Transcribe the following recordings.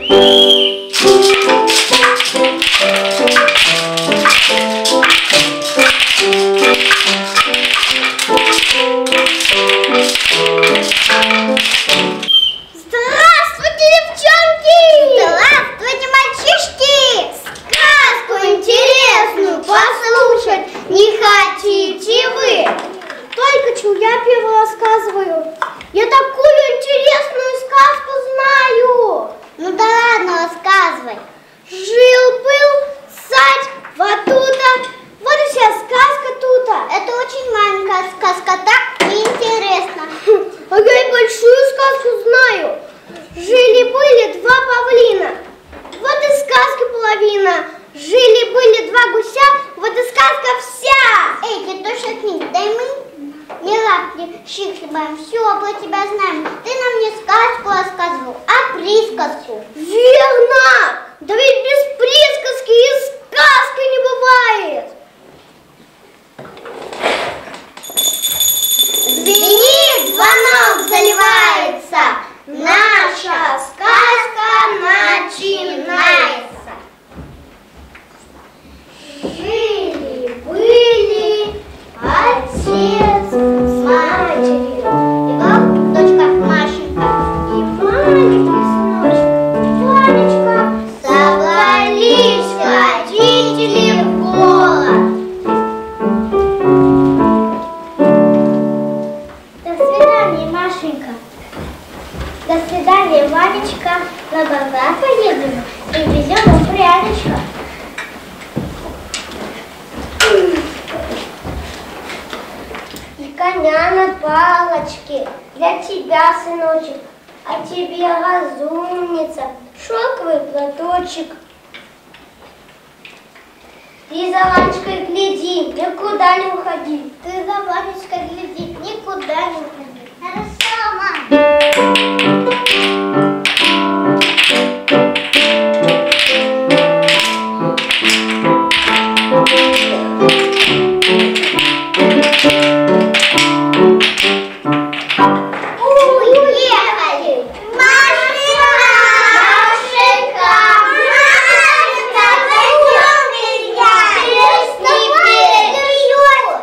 Жили-были два гуся, вот и сказка вся. Эй, ты точно книги, дай мы не лапки, щихлебаем, все про тебя знаем. Ты нам не сказку рассказывал, а присказку. Верно! Да ведь без присказки и сказки не бывает. Звенит звонок, заливается, наша сказка начинается. Жили-были отец с матерью, и дочка Машенька, и маленький сыночек Ванечка. Собрались родители в город. До свидания, Машенька. До свидания, Ванечка. На базар поедем и везем вам пряничка. И коня на палочке для тебя, сыночек, а тебе, разумница, шелковый платочек. Ты за Ванечкой гляди, никуда не уходи. Ты за Ванечкой гляди, никуда не уходи. Хорошо, мам.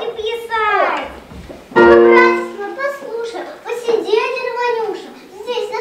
Здесь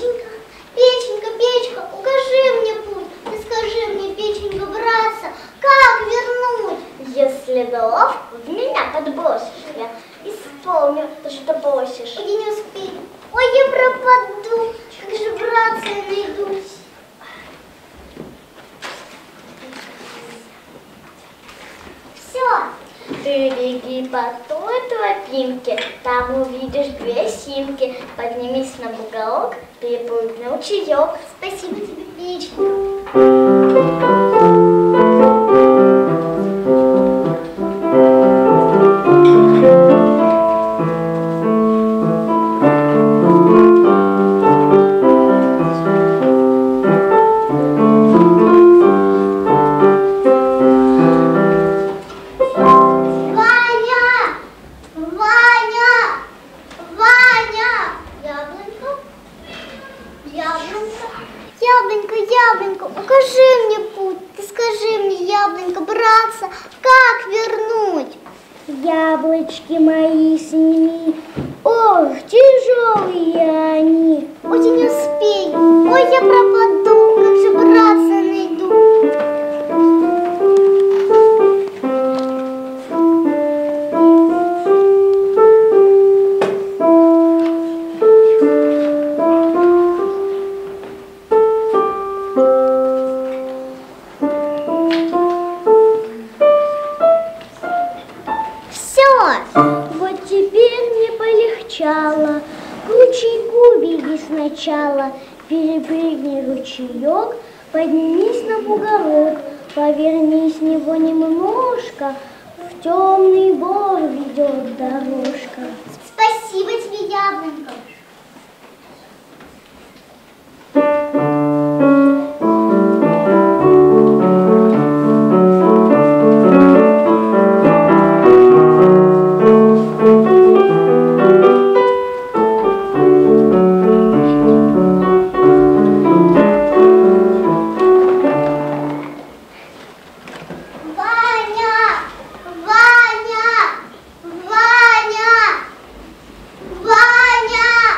Печенька, Печенька, Печенька, укажи мне путь. Ты скажи мне, Печенька, братца, как вернуть? Если головку в меня подбросишь, я исполню то, что просишь. Ой, я не успею. Ой, я пропаду. Как же, братца, я найдусь? Все. Ты беги по той тропинке, там увидишь две симки. Поднимись на бугорок, перепрыгни ручеек. Спасибо тебе, Печенька. Яблонька, яблонька, укажи мне путь. Ты скажи мне, яблонька, братца, как вернуть? Яблочки мои сними, ох, тяжелые они. Ой, я не успею, ой, я пропаду, как же, братца, найду? Вот теперь мне полегчало, к ручейку беги сначала, перепрыгни ручеек, поднимись на бугорок, поверни с него немножко, в темный бор ведет дорожка. Спасибо тебе, яблонька. Ваня!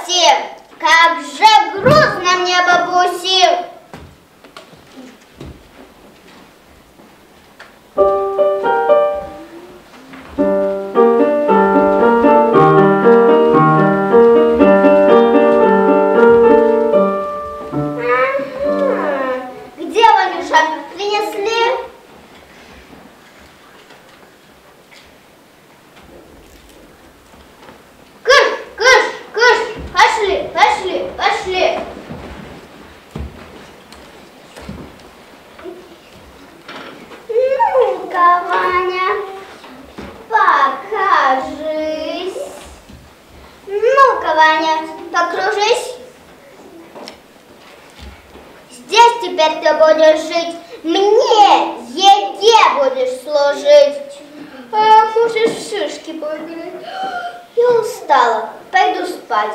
гости! Как же грустно мне, бабуси! Где Ванюша? Принесли? Пошли, пошли, пошли. Ну-ка, Ваня, покажись. Ну-ка, Ваня, покружись. Здесь теперь ты будешь жить. Мне еде будешь служить. А хочешь в шишки поиграть? Я устала, пойду спать.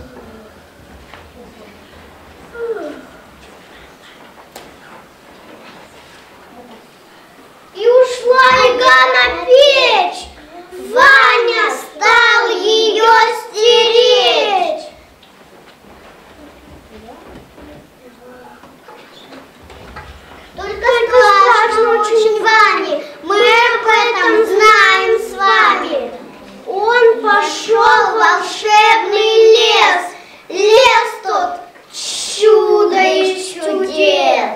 И ушла яга на печь. Ваня стал ее стеречь. Только страшно очень Ване, мы об этом знаем с вами. Он пошел в волшебный лес, лес тот чудо из чудес.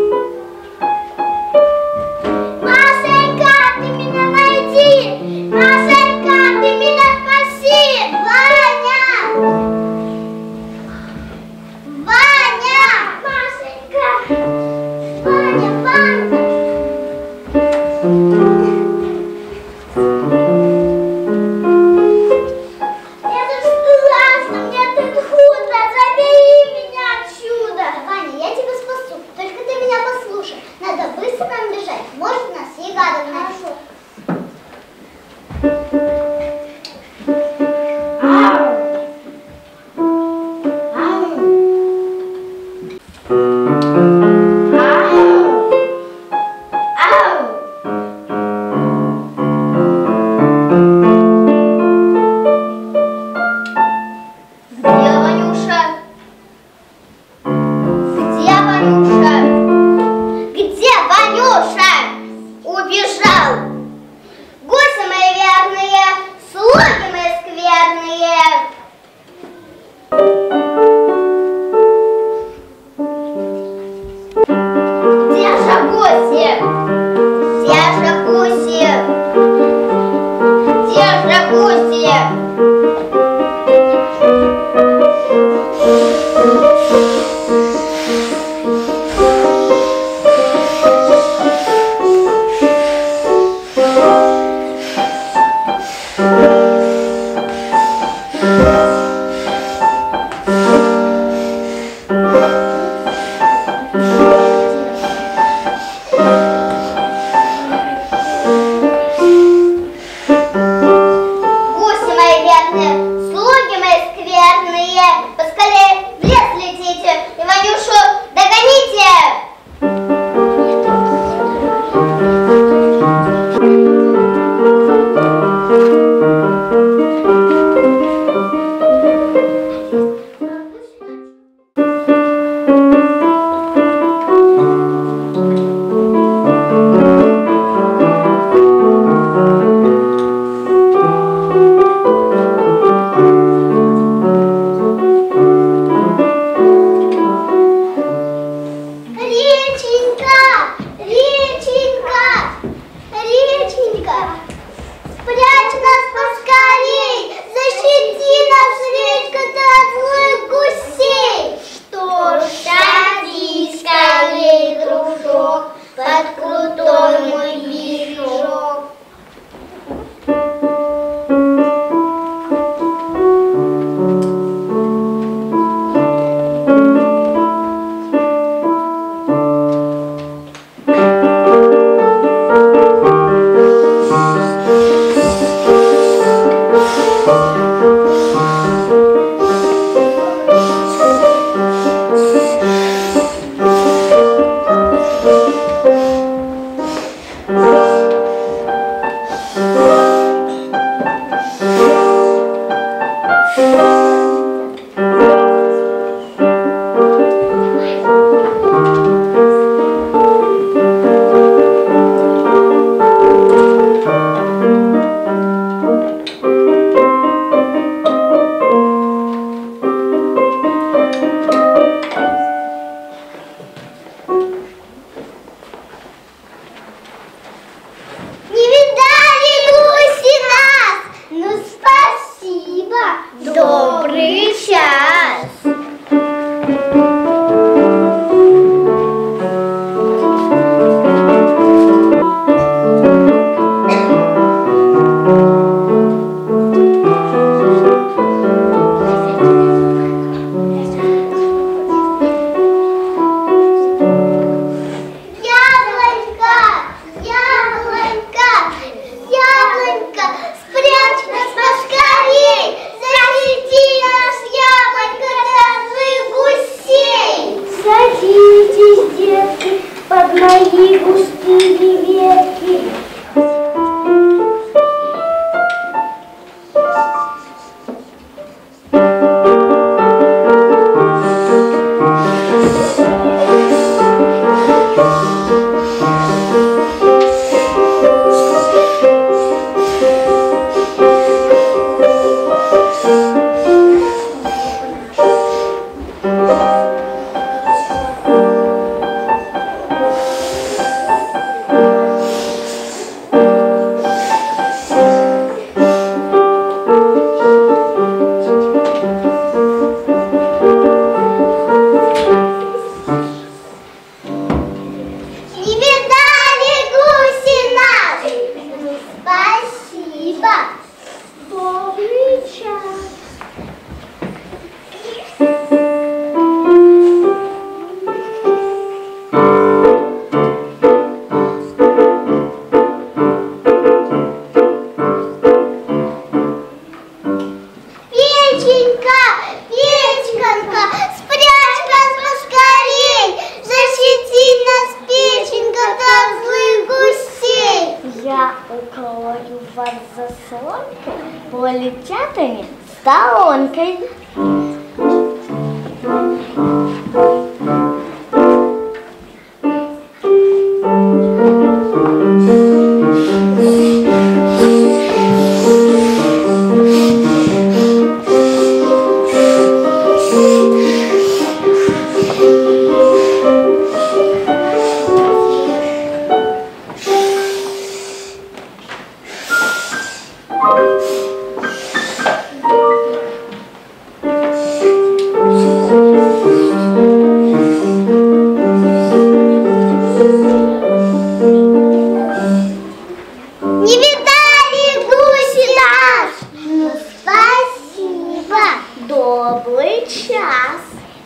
Masha! под заслонку полетят они сторонкой. Добрый час.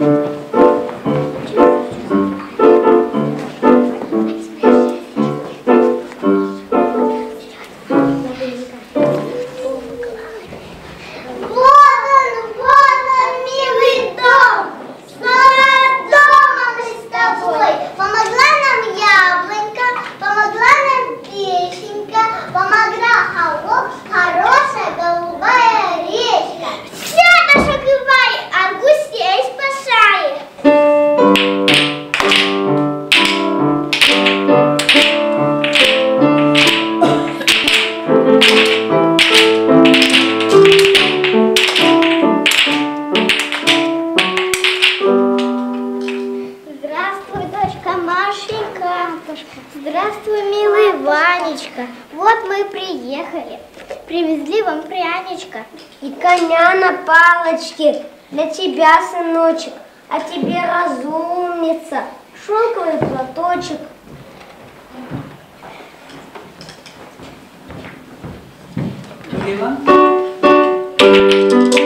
Здравствуй, милый Ванечка. Вот мы и приехали. Привезли вам пряничка. И коня на палочке. Для тебя, сыночек. А тебе, разумница, шелковый платочек. Юлия Ивановна?